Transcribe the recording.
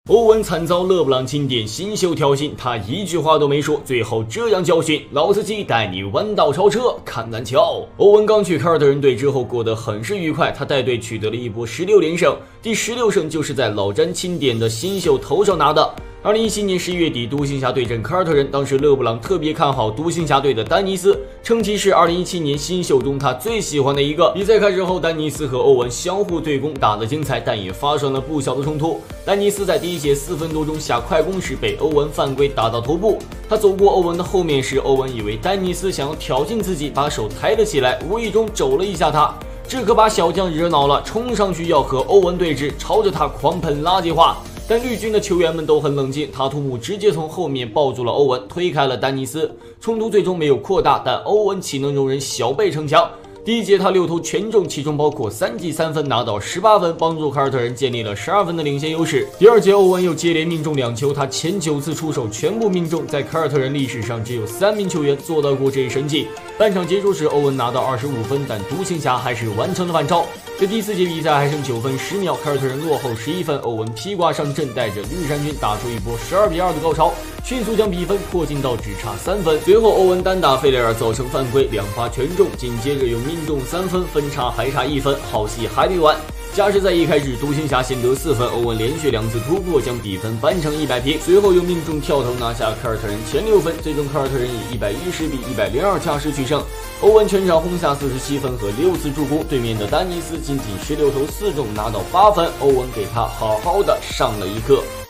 欧文惨遭勒布朗钦点新秀挑衅，他一句话都没说，最后这样教训：老司机带你弯道超车，看篮球。欧文刚去凯尔特人队之后过得很是愉快，他带队取得了一波16连胜，第16胜就是在老詹钦点的新秀头上拿的。2017年11月底，独行侠对阵凯尔特人，当时勒布朗特别看好独行侠队的丹尼斯，称其是2017年新秀中他最喜欢的一个。比赛开始后，丹尼斯和欧文相互对攻，打得精彩，但也发生了不小的冲突。丹尼斯在第一节4分多钟下快攻时被欧文犯规打到头部，他走过欧文的后面时，欧文以为丹尼斯想要挑衅自己，把手抬了起来，无意中肘了一下他，这可把小将惹恼了，冲上去要和欧文对峙，朝着他狂喷垃圾话。但绿军的球员们都很冷静，塔图姆直接从后面抱住了欧文，推开了丹尼斯。冲突最终没有扩大，但欧文岂能容忍小贝逞强？第一节他6投全中，其中包括3记3分，拿到18分，帮助凯尔特人建立了12分的领先优势。第二节欧文又接连命中2球，他前9次出手全部命中，在凯尔特人历史上只有3名球员做到过这一神迹。半场结束时，欧文拿到25分，但独行侠还是完成了反超。这第4节比赛还剩9分10秒，凯尔特人落后11分，欧文披挂上阵，带着绿衫军打出一波12比2的高潮，迅速将比分迫近到只差3分。随后欧文单打费雷尔造成犯规，2发全中，紧接着又命中3分，分差还差1分，好戏还没完。加时赛一开始，独行侠先得4分，欧文连续2次突破将比分扳成100平，随后又命中跳投拿下凯尔特人前6分，最终凯尔特人以110比102加时取胜。欧文全场轰下47分和6次助攻，对面的丹尼斯仅16投4中拿到8分，欧文给他好好的上了一课。